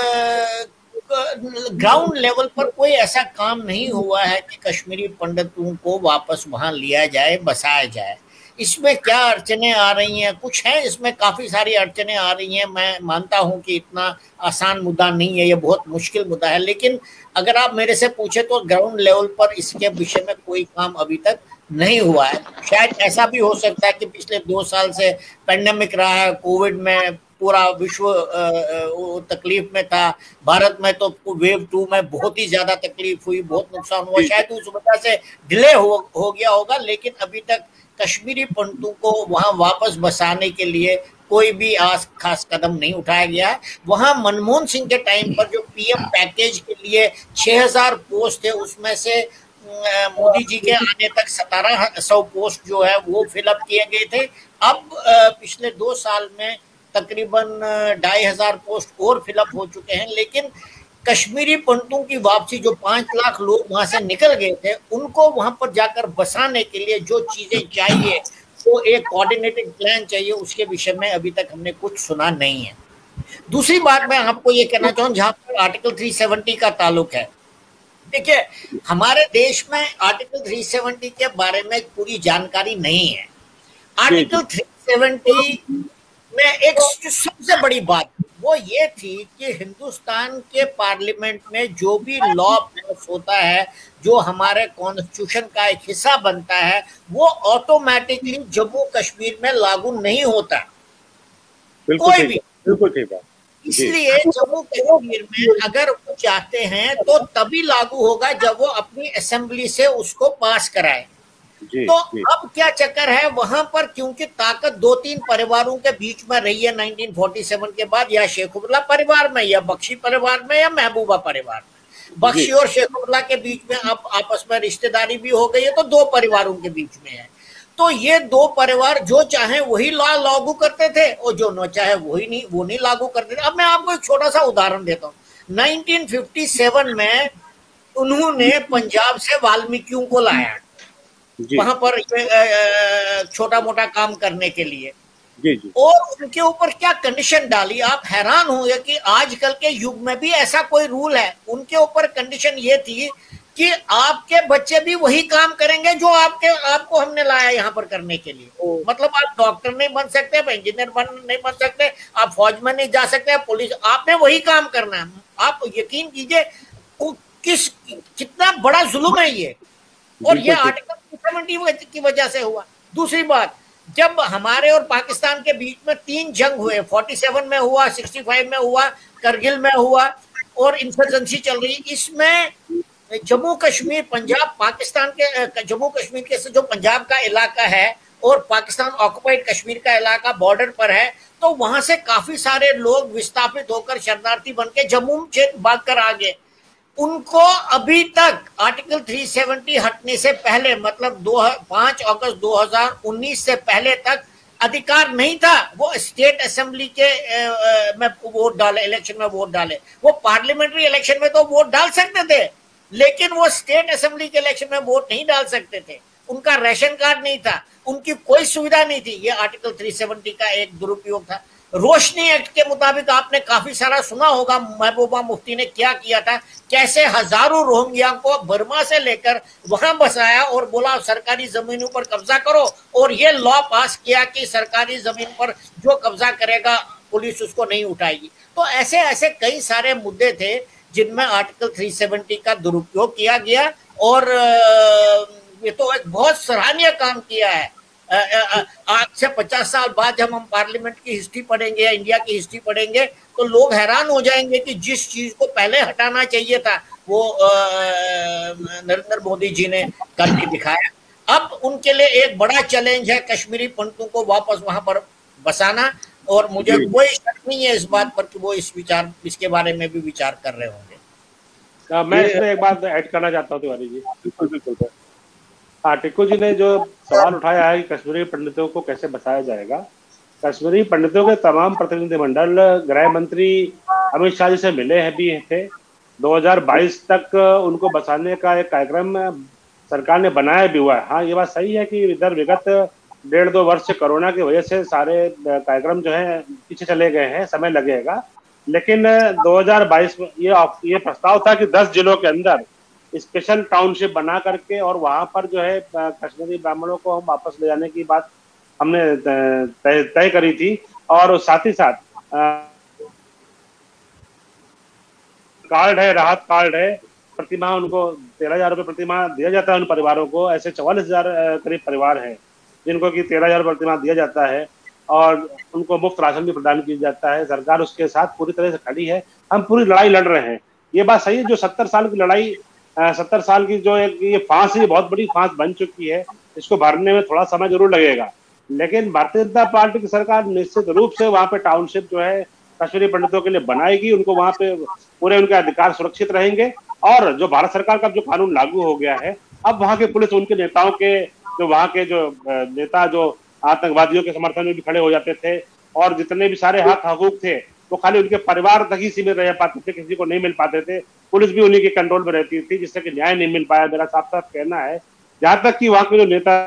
ग्राउंड लेवल पर कोई ऐसा काम नहीं हुआ है कि कश्मीरी पंडितों को वापस वहां लिया जाए, बसाया जाए। इसमें क्या अड़चने आ रही हैं, कुछ है इसमें, काफी सारी अड़चने आ रही हैं। मैं मानता हूं कि इतना आसान मुद्दा नहीं है, ये बहुत मुश्किल मुद्दा है। लेकिन अगर आप मेरे से पूछे तो ग्राउंड लेवल पर इसके विषय में कोई काम अभी तक नहीं हुआ है। शायद ऐसा भी हो सकता है कि पिछले दो साल से पेंडेमिक रहा है, कोविड में पूरा विश्व तकलीफ में था, भारत में तो वेव टू में बहुत ही ज्यादा तकलीफ हुई, बहुत नुकसान हुआ, शायद उस वजह से डिले हो, हो गया होगा। लेकिन अभी तक कश्मीरी पंडितों को वहां वापस बसाने के लिए कोई भी आस खास कदम नहीं उठाया गया है। वहां मनमोहन सिंह के टाइम पर जो पीएम पैकेज के लिए छह हजार पोस्ट थे, उसमें से मोदी जी के आने तक सतारह सौ पोस्ट जो है वो फिलअप किए गए थे। अब पिछले दो साल में तकरीबन ढाई हजार पोस्ट और फिलअप हो चुके हैं। लेकिन कश्मीरी पंडितों की वापसी, जो पांच लाख लोग वहां से निकल गए थे, उनको वहां पर जाकर बसाने के लिए जो चीजें चाहिए, तो एक कोऑर्डिनेटेड प्लान चाहिए, उसके विषय में अभी तक हमने कुछ सुना नहीं है। दूसरी बात मैं आपको ये कहना चाहूँ, जहां पर आर्टिकल तीन सौ सत्तर का ताल्लुक है, देखिए हमारे देश में आर्टिकल तीन सौ सत्तर के बारे में पूरी जानकारी नहीं है। आर्टिकल तीन सौ सत्तर में एक सबसे बड़ी बात वो ये थी कि हिंदुस्तान के पार्लियामेंट में जो भी लॉ पास होता है, जो हमारे कॉन्स्टिट्यूशन का एक हिस्सा बनता है, वो ऑटोमेटिकली जम्मू कश्मीर में लागू नहीं होता, कोई भी। बिल्कुल ठीक बात। इसलिए जम्मू कश्मीर में अगर वो चाहते हैं तो तभी लागू होगा जब वो अपनी असेंबली से उसको पास कराए। जी, तो जी. अब क्या चक्कर है वहां पर, क्योंकि ताकत दो तीन परिवारों के बीच में रही है उन्नीस सौ सैंतालीस के बाद, या शेखुबुल्ला परिवार में, या बख्शी परिवार में, या महबूबा परिवार में। बख्शी और शेखुबुल्ला के बीच में अब आपस में रिश्तेदारी भी हो गई है, तो दो परिवारों के बीच में है। तो ये दो परिवार जो चाहे वही लॉ लागू करते थे और जो न चाहे वही नहीं, वो नहीं लागू करते थे। अब मैं आपको एक छोटा सा उदाहरण देता हूँ। उन्नीस सौ सत्तावन में उन्होंने पंजाब से वाल्मीकियों को लाया वहां पर छोटा मोटा काम करने के लिए, जी, जी. और उनके ऊपर क्या कंडीशन डाली, आप हैरान होंगे कि आजकल के युग में भी ऐसा कोई रूल है। उनके ऊपर कंडीशन ये थी कि आपके बच्चे भी वही काम करेंगे जो आपके आपको हमने लाया यहाँ पर करने के लिए। मतलब आप डॉक्टर नहीं बन सकते, इंजीनियर बन नहीं बन सकते, आप फौज में नहीं जा सकते, पुलिस, आपने वही काम करना है। आप यकीन कीजिए किस कितना बड़ा जुल्म है ये, और ये आर्टिकल सत्तर की वजह से हुआ। दूसरी बात, जब हमारे और पाकिस्तान के बीच में तीन जंग हुए, सैंतालीस में हुआ, पैंसठ में हुआ, करगिल में हुआ, और इंसर्जेंसी चल रही, इसमें जम्मू कश्मीर, पंजाब, पाकिस्तान के जम्मू कश्मीर के से जो पंजाब का इलाका है और पाकिस्तान ऑक्युपाइड कश्मीर का इलाका बॉर्डर पर है, तो वहां से काफी सारे लोग विस्थापित होकर शरणार्थी बन के जम्मू क्षेत्र भाग कर आ गए। उनको अभी तक आर्टिकल तीन सौ सत्तर हटने से पहले, मतलब दो पांच अगस्त दो हज़ार उन्नीस से पहले तक अधिकार नहीं था वो स्टेट असेंबली के आ, में वोट डाले, इलेक्शन में वोट डाले। वो पार्लियामेंट्री इलेक्शन में तो वोट डाल सकते थे, लेकिन वो स्टेट असेंबली के इलेक्शन में वोट नहीं डाल सकते थे। उनका राशन कार्ड नहीं था, उनकी कोई सुविधा नहीं थी। ये आर्टिकल तीन सौ सत्तर का एक दुरुपयोग था। रोशनी एक्ट के मुताबिक आपने काफी सारा सुना होगा, महबूबा मुफ्ती ने क्या किया था, कैसे हजारों रोहिंग्या को बर्मा से लेकर वहां बसाया और बोला सरकारी जमीनों पर कब्जा करो, और ये लॉ पास किया कि सरकारी जमीन पर जो कब्जा करेगा पुलिस उसको नहीं उठाएगी। तो ऐसे ऐसे कई सारे मुद्दे थे जिनमें आर्टिकल तीन सौ सत्तर का दुरुपयोग किया गया, और ये तो एक बहुत सराहनीय काम किया है। आज से पचास साल बाद जब हम पार्लियामेंट की हिस्ट्री पढ़ेंगे या इंडिया की हिस्ट्री पढ़ेंगे तो लोग हैरान हो जाएंगे कि जिस चीज को पहले हटाना चाहिए था वो नरेंद्र मोदी जी ने करके दिखाया। अब उनके लिए एक बड़ा चैलेंज है कश्मीरी पंडितों को वापस वहां पर बसाना। और मुझे कोई शक नहीं है इस बात पर कि वो इस विचार इसके बारे में भी विचार कर रहे होंगे। आ, मैं इसमें एक बात ऐड करना चाहता हूँ तिवारी जी। बिल्कुल बिल्कुल। हाँ, टिक्कू जी ने जो सवाल उठाया है कि कश्मीरी पंडितों को कैसे बसाया जाएगा, कश्मीरी पंडितों के तमाम प्रतिनिधिमंडल गृह मंत्री अमित शाह जी से मिले हैं भी थे। दो हज़ार बाईस तक उनको बसाने का एक कार्यक्रम सरकार ने बनाया भी हुआ है। हाँ, ये बात सही है कि इधर विगत डेढ़ दो वर्ष से कोरोना की वजह से सारे कार्यक्रम जो है पीछे चले गए हैं, समय लगेगा। लेकिन दो हज़ार बाईस में ये ये प्रस्ताव था कि दस जिलों के अंदर स्पेशल टाउनशिप बना करके और वहां पर जो है कश्मीरी ब्राह्मणों को हम वापस ले जाने की बात हमने तय तय करी थी। और साथ ही साथ कार्ड है, राहत कार्ड है, प्रतिमाह उनको तेरह हजार रुपये प्रतिमाह दिया जाता है उन परिवारों को। ऐसे चौवालीस हजार करीब परिवार हैं जिनको कि तेरह हजार प्रतिमाह दिया जाता है और उनको मुफ्त राशन भी प्रदान किया जाता है। सरकार उसके साथ पूरी तरह से खड़ी है। हम पूरी लड़ाई लड़ रहे हैं। ये बात सही है, जो सत्तर साल की लड़ाई सत्तर साल की जो एक ये फांस है, बहुत बड़ी फांस बन चुकी है। इसको भरने में थोड़ा समय जरूर लगेगा, लेकिन भारतीय जनता पार्टी की सरकार निश्चित रूप से वहाँ पे टाउनशिप जो है कश्मीरी पंडितों के लिए बनाएगी। उनको वहाँ पे पूरे उनके अधिकार सुरक्षित रहेंगे। और जो भारत सरकार का जो कानून लागू हो गया है, अब वहाँ के पुलिस उनके नेताओं के जो वहाँ के जो नेता जो आतंकवादियों के समर्थन में भी खड़े हो जाते थे और जितने भी सारे हक हकूक थे वो खाली उनके परिवार तक ही सीमित रह पाते थे, किसी को नहीं मिल पाते थे। पुलिस भी उन्हीं के कंट्रोल में रहती थी, जिससे कि न्याय नहीं मिल पाया। मेरा साफ साफ कहना है, जहां तक कि वहां के जो नेता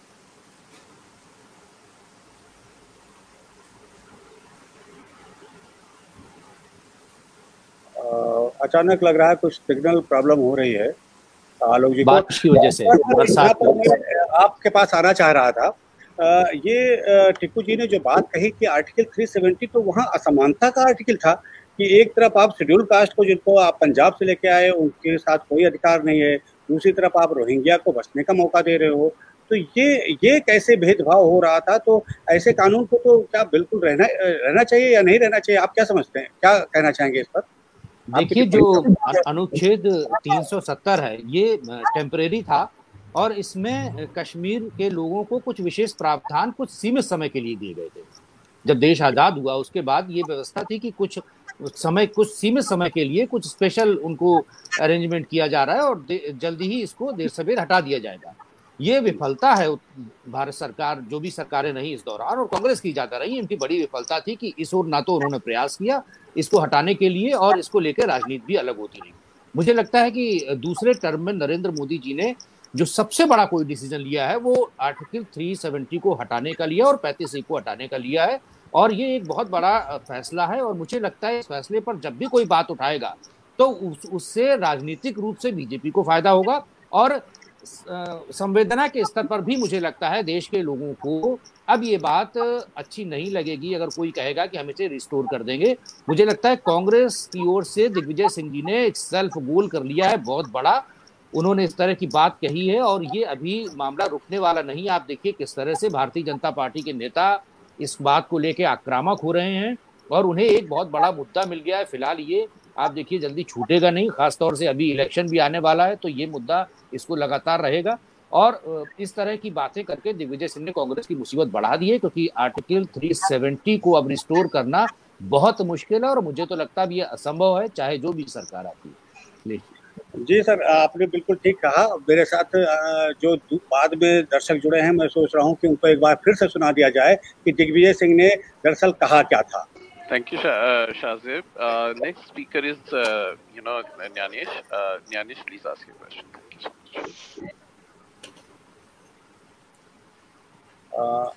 अचानक लग रहा है कुछ सिग्नल प्रॉब्लम हो रही है आलोक जी को, बारिश की वजह से, बरसात की वजह से। आपके पास आना चाह रहा था। आ, ये टिक्कू जी ने जो बात कही कि आर्टिकल तीन सौ सत्तर तो वहाँ असमानता का आर्टिकल था कि एक तरफ आप शेड्यूल कास्ट को जिनको आप पंजाब से लेके आए उनके साथ कोई अधिकार नहीं है, दूसरी तरफ आप रोहिंग्या को बसने का मौका दे रहे हो। तो ये ये कैसे भेदभाव हो रहा था? तो ऐसे कानून को तो क्या बिल्कुल रहना रहना चाहिए या नहीं रहना चाहिए? आप क्या समझते हैं, क्या कहना चाहेंगे इस पर? देखिए, जो अनुच्छेद तीन सौ सत्तर है ये टेम्परेरी था और इसमें कश्मीर के लोगों को कुछ विशेष प्रावधान कुछ सीमित समय के लिए दिए गए थे। जब देश आजाद हुआ उसके बाद ये व्यवस्था थी कि कुछ समय कुछ सीमित समय के लिए कुछ स्पेशल उनको अरेंजमेंट किया जा रहा है और जल्दी ही इसको देर सवेर हटा दिया जाएगा। ये विफलता है भारत सरकार, जो भी सरकारें रही इस दौरान और कांग्रेस की ज्यादा रही, इनकी बड़ी विफलता थी कि इस ओर ना तो उन्होंने प्रयास किया इसको हटाने के लिए और इसको लेकर राजनीति भी अलग होती रही। मुझे लगता है कि दूसरे टर्म में नरेंद्र मोदी जी ने जो सबसे बड़ा कोई डिसीजन लिया है वो आर्टिकल तीन सौ सत्तर को हटाने का लिया और पैंतीस ए को हटाने का लिया है और ये एक बहुत बड़ा फैसला है। और मुझे लगता है इस फैसले पर जब भी कोई बात उठाएगा तो उस, उससे राजनीतिक रूप से बीजेपी को फायदा होगा और संवेदना के स्तर पर भी मुझे लगता है देश के लोगों को अब ये बात अच्छी नहीं लगेगी अगर कोई कहेगा कि हम इसे रिस्टोर कर देंगे। मुझे लगता है कांग्रेस की ओर से दिग्विजय सिंह जी ने एक सेल्फ गोल कर लिया है बहुत बड़ा। उन्होंने इस तरह की बात कही है और ये अभी मामला रुकने वाला नहीं। आप देखिए किस तरह से भारतीय जनता पार्टी के नेता इस बात को लेकर आक्रामक हो रहे हैं और उन्हें एक बहुत बड़ा मुद्दा मिल गया है। फिलहाल ये आप देखिए जल्दी छूटेगा नहीं, खासतौर से अभी इलेक्शन भी आने वाला है तो ये मुद्दा इसको लगातार रहेगा। और इस तरह की बातें करके दिग्विजय सिंह ने कांग्रेस की मुसीबत बढ़ा दी है क्योंकि आर्टिकल तीन सौ सत्तर को अब रिस्टोर करना बहुत मुश्किल है और मुझे तो लगता है ये असंभव है चाहे जो भी सरकार आती है। जी सर, आपने बिल्कुल ठीक कहा। मेरे साथ जो बाद में दर्शक जुड़े हैं मैं सोच रहा हूं कि उनको एक बार फिर से सुना दिया जाए कि दिग्विजय सिंह ने दरअसल कहा क्या था। Thank you, Shazib. Uh, next speaker is, uh, you know, Nyanish. Uh, Nyanish, please ask your question. Thank you so much. Uh,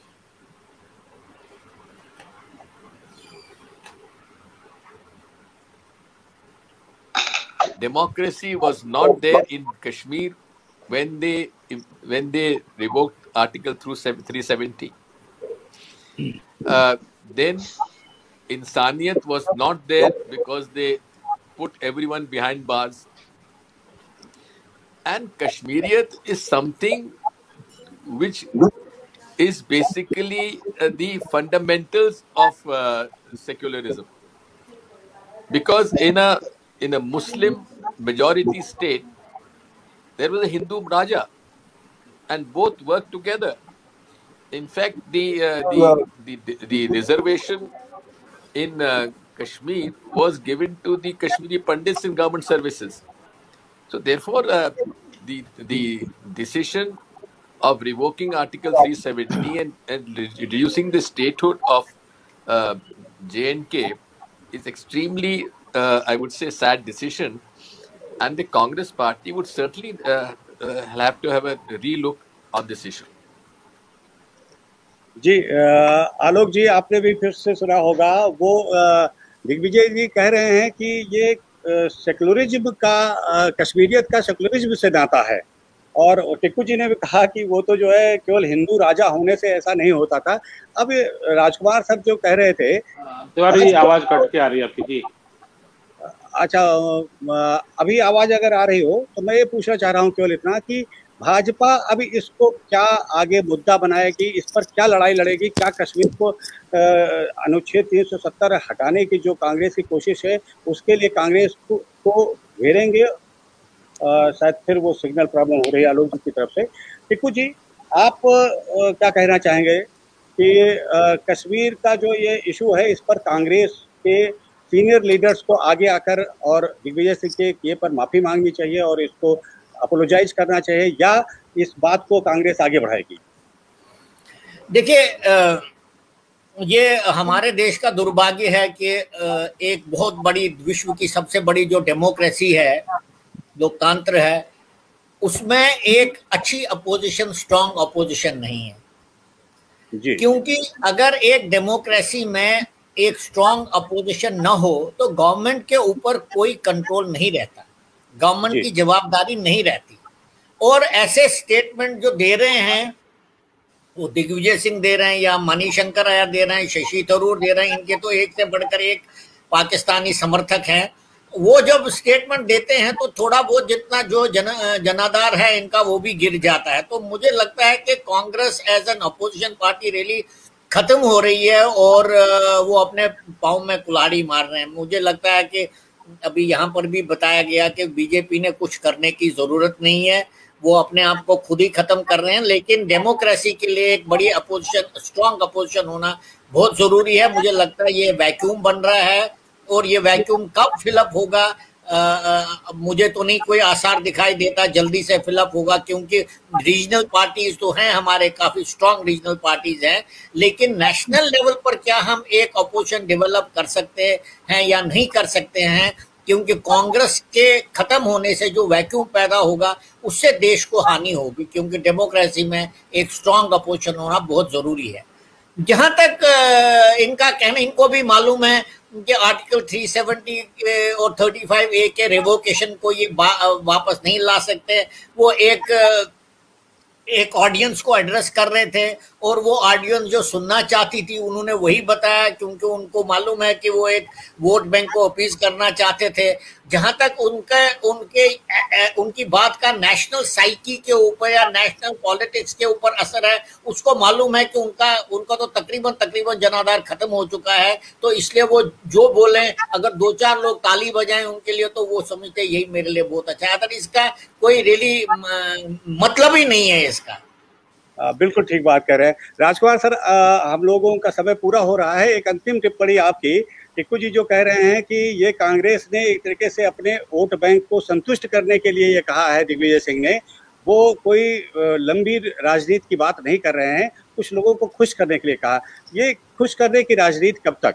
Democracy was not there in Kashmir when they when they revoked Article three seventy. Uh, then Insaniyat was not there because they put everyone behind bars. And Kashmiriyat is something which is basically uh, the fundamentals of uh, secularism. Because in a in a Muslim majority state, there was a Hindu Raja, and both worked together. In fact, the uh, the, the the reservation in uh, Kashmir was given to the Kashmiri Pandits in government services. So therefore, uh, the the decision of revoking Article three seventy and, and reducing the statehood of uh, J and K is extremely, uh, I would say, sad decision, and the Congress party would certainly uh, uh, have to have a relook on this issue. जी, आलोक जी, आपने भी फिर से सुना होगा, वो दिग्विजय जी कह रहे हैं कि ये सेकुलरिज्म का, कश्मीरियत का सेकुलरिज्म से नाता है, और टिक्कू जी ने भी कहा कि वो तो जो है केवल हिंदू राजा होने से ऐसा नहीं होता था। अब राजकुमार सर जो कह रहे थे, तुम्हारी आवाज कट के आ रही है आपकी जी। अच्छा, अभी आवाज अगर आ रही हो तो मैं ये पूछना चाह रहा हूँ केवल इतना कि भाजपा अभी इसको क्या आगे मुद्दा बनाएगी, इस पर क्या लड़ाई लड़ेगी? क्या कश्मीर को अनुच्छेद तीन सौ सत्तर हटाने की जो कांग्रेस की कोशिश है उसके लिए कांग्रेस को, को घेरेंगे? शायद फिर वो सिग्नल प्रॉब्लम हो रही है आलोक जी की तरफ से। टिक्कू जी, आप आ, क्या कहना चाहेंगे कि आ, कश्मीर का जो ये इशू है, इस पर कांग्रेस के सीनियर लीडर्स को आगे आकर और दिग्विजय सिंह के किए पर माफी मांगनी चाहिए और इसको अपोलोजाइज करना चाहिए, या इस बात को कांग्रेस आगे बढ़ाएगी? देखिए, ये हमारे देश का दुर्भाग्य है कि एक बहुत बड़ी, विश्व की सबसे बड़ी जो डेमोक्रेसी है, लोकतंत्र है, उसमें एक अच्छी अपोजिशन, स्ट्रांग अपोजिशन नहीं है जी। क्योंकि अगर एक डेमोक्रेसी में एक स्ट्रांग अपोजिशन न हो तो गवर्नमेंट के ऊपर कोई कंट्रोल नहीं रहता, गवर्नमेंट की जवाबदारी नहीं रहती। और ऐसे स्टेटमेंट जो दे रहे हैं, वो दिग्विजय सिंह दे रहे हैं या मणिशंकर अय्यर दे रहे हैं, शशि थरूर दे रहे हैं, इनके तो एक से बढ़कर एक पाकिस्तानी समर्थक हैं। वो जब स्टेटमेंट देते हैं तो थोड़ा बहुत जितना जो जन, जनाधार है इनका वो भी गिर जाता है। तो मुझे लगता है कि Congress as an opposition party rally खत्म हो रही है और वो अपने पाँव में कुल्हाड़ी मार रहे हैं। मुझे लगता है कि अभी यहाँ पर भी बताया गया कि बीजेपी ने कुछ करने की जरूरत नहीं है, वो अपने आप को खुद ही खत्म कर रहे हैं। लेकिन डेमोक्रेसी के लिए एक बड़ी अपोजिशन, स्ट्रांग अपोजिशन होना बहुत जरूरी है। मुझे लगता है ये वैक्यूम बन रहा है और ये वैक्यूम कब फिलअप होगा आ, आ, मुझे तो नहीं कोई आसार दिखाई देता जल्दी से फिलअप होगा, क्योंकि रीजनल पार्टीज तो हैं हमारे, काफी स्ट्रांग रीजनल पार्टीज हैं, लेकिन नेशनल लेवल पर क्या हम एक अपोजिशन डेवलप कर सकते हैं या नहीं कर सकते हैं? क्योंकि कांग्रेस के खत्म होने से जो वैक्यूम पैदा होगा उससे देश को हानि होगी, क्योंकि डेमोक्रेसी में एक स्ट्रांग अपोजिशन होना बहुत जरूरी है। जहां तक इनका कहना, इनको भी मालूम है कि आर्टिकल तीन सौ सत्तर और पैंतीस ए के रिवोकेशन को ये वापस नहीं ला सकते। वो एक एक ऑडियंस को एड्रेस कर रहे थे और वो ऑडियंस जो सुनना चाहती थी उन्होंने वही बताया, क्योंकि उनको मालूम है कि वो एक वोट बैंक को अपील करना चाहते थे। जहां तक उनका उनके उनकी बात का नेशनल साइकी के ऊपर या नेशनल पॉलिटिक्स के ऊपर असर है, उसको मालूम है कि उनका उनका तो तकरीबन तकरीबन जनाधार खत्म हो चुका है। तो इसलिए वो जो बोले, अगर दो चार लोग ताली बजाएं उनके लिए, तो वो समझते यही मेरे लिए बहुत अच्छा है। अगर इसका कोई रियली मतलब ही नहीं है इसका। आ, बिल्कुल ठीक बात कह रहे हैं राजकुमार सर। आ, हम लोगों का समय पूरा हो रहा है। एक अंतिम टिप्पणी आपकी। टिक्कू जी जो कह रहे हैं कि ये कांग्रेस ने एक तरीके से अपने वोट बैंक को संतुष्ट करने के लिए ये कहा है दिग्विजय सिंह ने, वो कोई लंबी राजनीति की बात नहीं कर रहे हैं, कुछ लोगों को खुश करने के लिए कहा। ये खुश करने की राजनीति कब तक?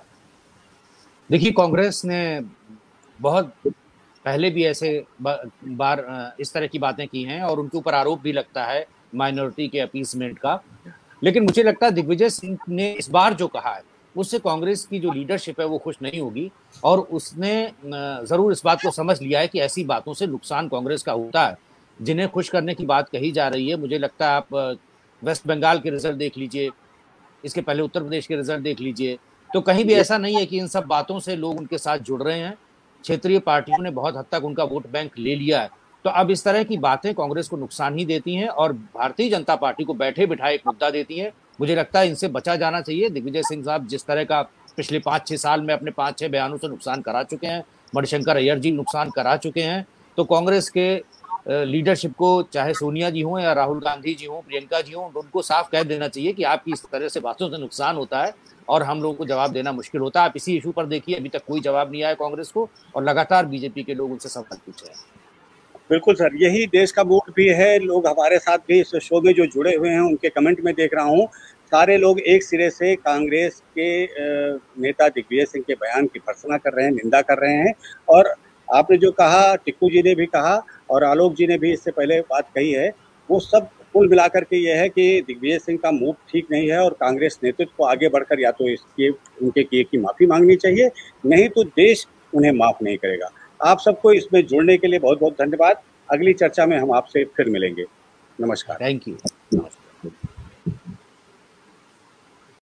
देखिए, कांग्रेस ने बहुत पहले भी ऐसे बार इस तरह की बातें की हैं और उनके ऊपर आरोप भी लगता है माइनॉरिटी के अपीसमेंट का। लेकिन मुझे लगता है दिग्विजय सिंह ने इस बार जो कहा है उससे कांग्रेस की जो लीडरशिप है वो खुश नहीं होगी, और उसने जरूर इस बात को समझ लिया है कि ऐसी बातों से नुकसान कांग्रेस का होता है। जिन्हें खुश करने की बात कही जा रही है, मुझे लगता है आप वेस्ट बंगाल के रिजल्ट देख लीजिए, इसके पहले उत्तर प्रदेश के रिजल्ट देख लीजिए, तो कहीं भी ऐसा नहीं है कि इन सब बातों से लोग उनके साथ जुड़ रहे हैं। क्षेत्रीय पार्टियों ने बहुत हद तक उनका वोट बैंक ले लिया है। तो अब इस तरह की बातें कांग्रेस को नुकसान ही देती हैं और भारतीय जनता पार्टी को बैठे बिठाए एक मुद्दा देती हैं। मुझे लगता है इनसे बचा जाना चाहिए। दिग्विजय सिंह साहब जिस तरह का पिछले पाँच छः साल में अपने पाँच छः बयानों से नुकसान करा चुके हैं, मणिशंकर अय्यर जी नुकसान करा चुके हैं, तो कांग्रेस के लीडरशिप को, चाहे सोनिया जी हों या राहुल गांधी जी हों, प्रियंका जी हों, उनको साफ कह देना चाहिए कि आपकी इस तरह से बातों से नुकसान होता है और हम लोगों को जवाब देना मुश्किल होता है। आप इसी इशू पर देखिए, अभी तक कोई जवाब नहीं आया कांग्रेस को और लगातार बीजेपी के लोग उनसे सवाल पूछ रहे हैं। बिल्कुल सर, यही देश का मूड भी है। लोग हमारे साथ भी इस शो में जो जुड़े हुए हैं, उनके कमेंट में देख रहा हूँ, सारे लोग एक सिरे से कांग्रेस के नेता दिग्विजय सिंह के बयान की भर्त्सना कर रहे हैं, निंदा कर रहे हैं। और आपने जो कहा, टिक्कू जी ने भी कहा और आलोक जी ने भी इससे पहले बात कही है, वो सब कुल मिलाकर के ये है कि दिग्विजय सिंह का मूड ठीक नहीं है और कांग्रेस नेतृत्व को आगे बढ़कर या तो इसके उनके किए की माफी मांगनी चाहिए, नहीं तो देश उन्हें माफ नहीं करेगा। आप सबको इसमें जुड़ने के लिए बहुत बहुत धन्यवाद। अगली चर्चा में हम आपसे फिर मिलेंगे। नमस्कार। Thank you.